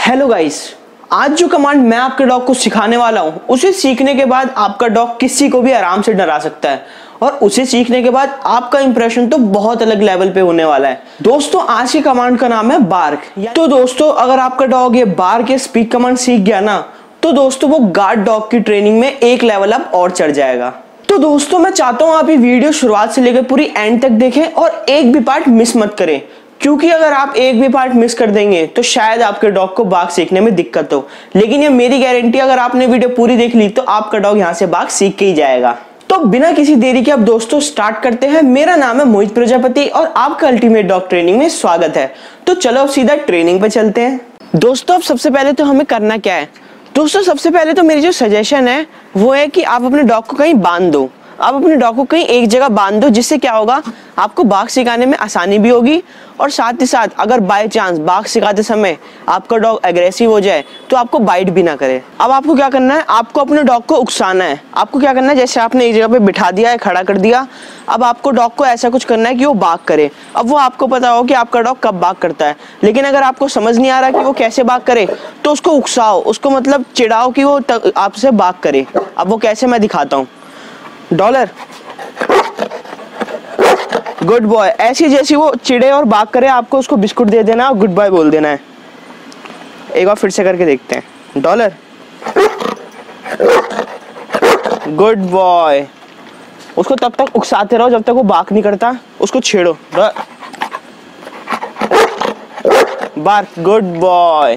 Hello guys, आज जो command मैं आपके डॉग को सिखाने वाला हूं उसे सीखने के बाद आपका डॉग किसी को भी आराम से डरा सकता है और उसे सीखने के बाद आपका इंप्रेशन तो बहुत अलग लेवल पे होने वाला है। दोस्तों, आज की कमांड का नाम है बार्क। तो दोस्तों, अगर आपका डॉग ये बार्क या स्पीक कमांड सीख गया ना, तो दोस्तों वो गार्ड डॉग की ट्रेनिंग में एक लेवल अप और चढ़ जाएगा। तो दोस्तों, मैं चाहता हूं आप ये वीडियो शुरुआत से लेकर पूरी एंड तक देखें और एक भी पार्ट मिस मत करें, क्योंकि अगर आप एक भी पार्ट मिस कर देंगे तो शायद आपके डॉग को बार्क सीखने में दिक्कत हो। लेकिन ये मेरी गारंटी, अगर आपने वीडियो पूरी देख ली तो आपका डॉग यहाँ से बार्क सीख के ही जाएगा। तो बिना किसी देरी के अब दोस्तों स्टार्ट करते हैं। मेरा नाम है मोहित प्रजापति और आपका अल्टीमेट डॉग ट्रेनिंग में स्वागत है। तो चलो अब सीधा ट्रेनिंग पे चलते हैं। दोस्तों, अब सबसे पहले तो हमें करना क्या है? दोस्तों, सबसे पहले तो मेरी जो सजेशन है वो है कि आप अपने डॉग को कहीं बांध दो। आप अपने डॉग को कहीं एक जगह बांध दो, जिससे क्या होगा, आपको बार्क सिखाने में आसानी भी होगी और साथ ही साथ अगर बाय चांस बार्क सिखाते समय आपका डॉग एग्रेसिव हो जाए तो आपको बाइट भी ना करे। अब आपको क्या करना है, आपको अपने डॉग को उकसाना है। आपको क्या करना है, जैसे आपने एक जगह पे बिठा दिया है, खड़ा कर दिया, अब आपको डॉग को ऐसा कुछ करना है कि वो बार्क करे। अब वो आपको पता हो कि आपका डॉग कब बार्क करता है, लेकिन अगर आपको समझ नहीं आ रहा कि वो कैसे बार्क करे तो उसको उकसाओ, उसको मतलब चिढ़ाओ कि वो आपसे बार्क करे। अब वो कैसे, मैं दिखाता हूँ। Dollar, good boy. ऐसी जैसी वो चिड़े और बात करे, आपको उसको बिस्कुट दे देना और गुड बाय बोल देना है। एक बार फिर से करके देखते हैं। Dollar, good boy. उसको तब तक उकसाते रहो जब तक वो बात नहीं करता, उसको छेड़ो। Bark, good boy.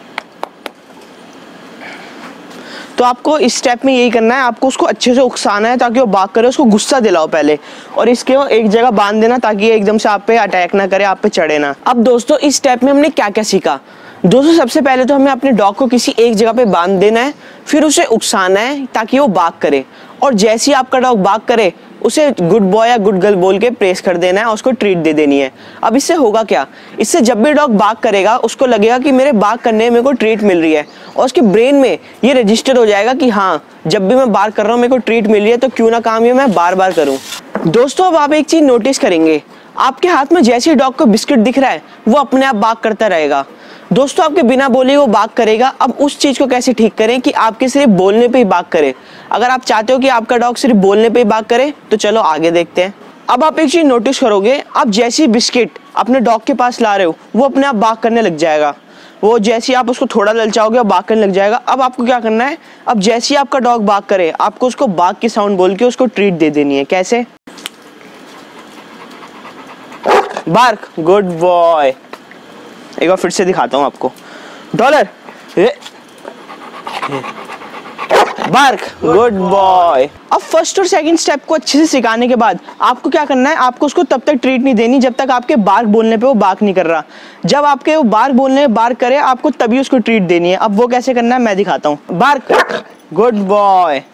तो आपको इस स्टेप में यही करना है, आपको उसको अच्छे से उकसाना है ताकि वो बार्क करे। उसको गुस्सा दिलाओ पहले और इसके एक जगह बांध देना ताकि ये एकदम से आप पे अटैक ना करे, आप पे चढ़े ना। अब दोस्तों, इस स्टेप में हमने क्या क्या सीखा? दोस्तों, सबसे पहले तो हमें अपने डॉग को किसी एक जगह पे बांध देना है, फिर उसे उकसाना है ताकि वो बार्क करे और जैसे ही आपका डॉग बार्क करे उसे गुड बॉय या गुड गर्ल बोल के प्रेस कर देना है और उसको ट्रीट दे देनी है। अब इससे होगा क्या, इससे जब भी डॉग बार्क करेगा उसको लगेगा कि मेरे बार्क करने में मेरे को ट्रीट मिल रही है और उसके ब्रेन में ये रजिस्टर हो जाएगा कि हाँ, जब भी मैं बार्क कर रहा हूँ मेरे को ट्रीट मिल रही है, तो क्यों ना काम ये मैं बार बार करूँ। दोस्तों, अब आप एक चीज नोटिस करेंगे, आपके हाथ में जैसे ही डॉग को बिस्किट दिख रहा है वो अपने आप बार्क करता रहेगा। दोस्तों, आपके बिना बोले वो बार्क करेगा। अब उस चीज को कैसे ठीक करें कि आपके सिर्फ बोलने पे ही बार्क करे। अगर आप चाहते हो कि आपका डॉग सिर्फ बोलने पे ही बार्क करे तो चलो आगे देखते हैं। अब आप एक चीज नोटिस करोगे, आप जैसे ही बिस्किट अपने डॉग के पास ला रहे हो वो अपने आप बार्क करने लग जाएगा। वो जैसे ही आप उसको थोड़ा ललचाओगे और बार्क करने लग जाएगा। अब आपको क्या करना है, अब जैसे ही आपका डॉग बार्क करे आपको उसको बार्क की साउंड बोल के उसको ट्रीट दे देनी है। कैसे? Bark, good boy. एक बार फिर से दिखाता हूं आपको। Dollar, bark, good boy. अब फर्स्ट और सेकंड स्टेप को अच्छे से सिखाने के बाद आपको क्या करना है, आपको उसको तब तक ट्रीट नहीं देनी जब तक आपके बार्क बोलने पे वो बार्क नहीं कर रहा। जब आपके वो बार्क बोलने पे बार्क करे आपको तभी उसको ट्रीट देनी है। अब वो कैसे करना है मैं दिखाता हूँ। Bark, good boy.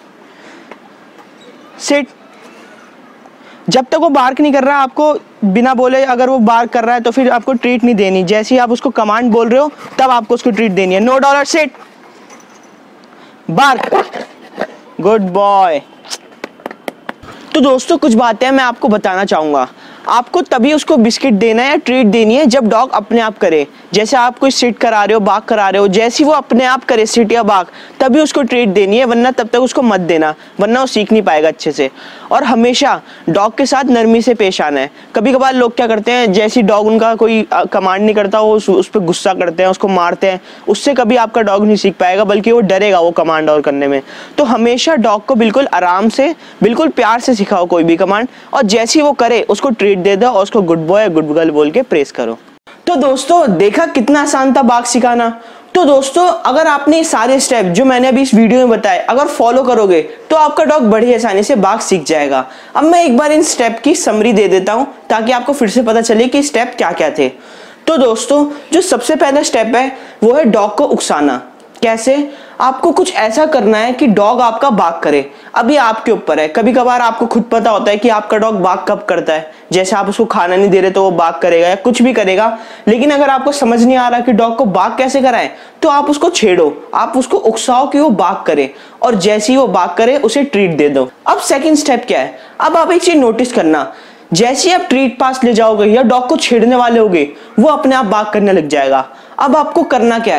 सिट। जब तक वो बार्क नहीं कर रहा, आपको बिना बोले अगर वो बार्क कर रहा है तो फिर आपको ट्रीट नहीं देनी। जैसे ही आप उसको कमांड बोल रहे हो तब आपको उसको ट्रीट देनी है। No Dollar, sit. Bark, good boy. तो दोस्तों, कुछ बातें मैं आपको बताना चाहूंगा। आपको तभी उसको बिस्किट देना है या ट्रीट देनी है जब डॉग अपने आप करे। जैसे आप कोई सिट करा रहे हो, बार्क करा रहे हो, जैसे ही वो अपने आप करे सिट या बार्क तभी उसको ट्रीट देनी है, वरना तब तक उसको मत देना, वरना वो सीख नहीं पाएगा अच्छे से। और हमेशा डॉग के साथ नरमी से पेश आना है। कभी कभार लोग क्या करते हैं, जैसे डॉग उनका कोई कमांड नहीं करता वो उस पर गुस्सा करते हैं, उसको मारते हैं। उससे कभी आपका डॉग नहीं सीख पाएगा, बल्कि वो डरेगा वो कमांड और करने में। तो हमेशा डॉग को बिल्कुल आराम से, बिल्कुल प्यार से सिखाओ कोई भी कमांड, और जैसे ही वो करे उसको ट्रीट दे दो और उसको गुड बॉय गुड गर्ल बोल के प्रेस करो। तो दोस्तों, देखा कितना आसान था बार्क सिखाना। तो दोस्तों, अगर आपने सारे स्टेप जो मैंने अभी इस वीडियो में बताए अगर फॉलो करोगे तो आपका डॉग बड़ी आसानी से बार्क सीख जाएगा। अब मैं एक बार इन स्टेप की समरी दे देता हूं ताकि आपको फिर से पता चले कि स्टेप क्या क्या थे। तो दोस्तों, जो सबसे पहला स्टेप है वो है डॉग को उकसाना। कैसे? आपको कुछ ऐसा करना है कि डॉग आपका बार्क करे। अभी आपके ऊपर है, कभी कभार आपको खुद पता होता है कि आपका डॉग बार्क कब करता है। जैसे आप उसको खाना नहीं दे रहे तो वो बार्क करेगा या कुछ भी करेगा। लेकिन अगर आपको समझ नहीं आ रहा कि डॉग को बार्क कैसे कराएं, तो आप उसको छेड़ो, आप उसको उकसाओ कि वो बार्क करे और जैसे ही वो बार्क करे उसे ट्रीट दे दो। अब सेकेंड स्टेप क्या है? अब आप एक चीज नोटिस करना, जैसे ही आप ट्रीट पास ले जाओगे या डॉग को छेड़ने वाले होगे वो अपने आप बार्क करने लग जाएगा। अब आपको करना क्या है?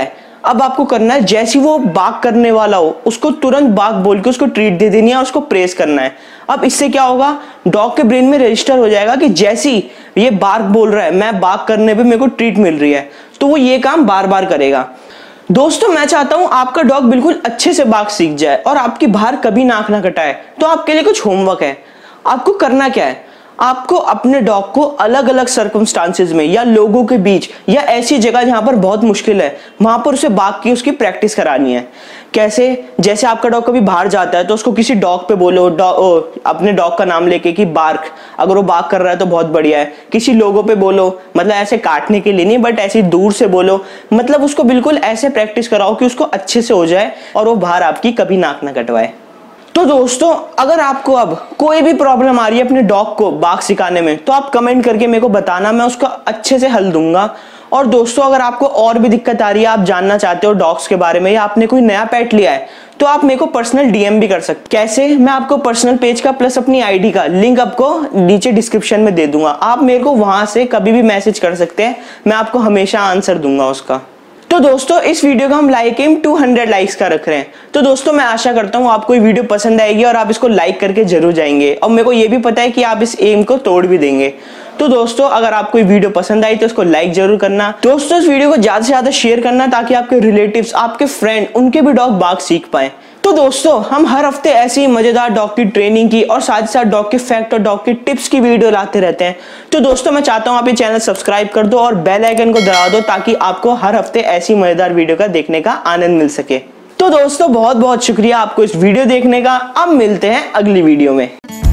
अब आपको करना है, जैसे वो बार्क करने वाला हो उसको तुरंत बार्क बोल के उसको ट्रीट दे देनी है और उसको प्रेस करना है। अब इससे क्या होगा, डॉग के ब्रेन में रजिस्टर हो जाएगा कि जैसी ये बार्क बोल रहा है, मैं बार्क करने पे मेरे को ट्रीट मिल रही है, तो वो ये काम बार बार करेगा। दोस्तों मैं चाहता हूं आपका डॉग बिल्कुल अच्छे से बार्क सीख जाए और आपकी बाहर कभी नाक ना कटाए। तो आपके लिए कुछ होमवर्क है। आपको करना क्या है, आपको अपने डॉग को अलग अलग सर्कमस्टांसेस में या लोगों के बीच या ऐसी जगह जहां पर बहुत मुश्किल है वहां पर उसे बार्क की उसकी प्रैक्टिस करानी है। कैसे, जैसे आपका डॉग कभी बाहर जाता है तो उसको किसी डॉग पे बोलो, अपने डॉग का नाम लेके कि बार्क, अगर वो बार्क कर रहा है तो बहुत बढ़िया है। किसी लोगों पे बोलो, मतलब ऐसे काटने के लिए नहीं बट ऐसे दूर से बोलो, मतलब उसको बिल्कुल ऐसे प्रैक्टिस कराओ कि उसको अच्छे से हो जाए और वो बाहर आपकी कभी नाक ना कटवाए। तो दोस्तों अगर आपको अब कोई भी प्रॉब्लम आ रही है अपने डॉग को बार्क सिखाने में तो आप कमेंट करके मेरे को बताना, मैं उसका अच्छे से हल दूंगा। और दोस्तों अगर आपको और भी दिक्कत आ रही है, आप जानना चाहते हो डॉग्स के बारे में या आपने कोई नया पेट लिया है, तो आप मेरे को पर्सनल डीएम भी कर सकते। कैसे, मैं आपको पर्सनल पेज का प्लस अपनी आईडी का लिंक आपको नीचे डिस्क्रिप्शन में दे दूंगा। आप मेरे को वहां से कभी भी मैसेज कर सकते हैं, मैं आपको हमेशा आंसर दूंगा उसका। तो दोस्तों इस वीडियो का हम लाइक एम 200 लाइक्स का रख रहे हैं। तो दोस्तों मैं आशा करता हूँ आपको ये वीडियो पसंद आएगी और आप इसको लाइक करके जरूर जाएंगे, और मेरे को ये भी पता है कि आप इस एम को तोड़ भी देंगे। तो दोस्तों अगर आपको ये वीडियो पसंद आई तो इसको लाइक जरूर करना। दोस्तों इस वीडियो को ज्यादा से ज्यादा शेयर करना ताकि आपके रिलेटिव्स, आपके फ्रेंड, उनके भी डॉग बार्क सीख पाए। तो दोस्तों हम हर हफ्ते ऐसी मजेदार डॉग की ट्रेनिंग की और साथ ही साथ डॉग के फैक्ट और डॉग की टिप्स की वीडियो लाते रहते हैं। तो दोस्तों मैं चाहता हूं आप ये चैनल सब्सक्राइब कर दो और बेल आइकन को दबा दो ताकि आपको हर हफ्ते ऐसी मजेदार वीडियो का देखने का आनंद मिल सके। तो दोस्तों बहुत बहुत शुक्रिया आपको इस वीडियो देखने का। अब मिलते हैं अगली वीडियो में।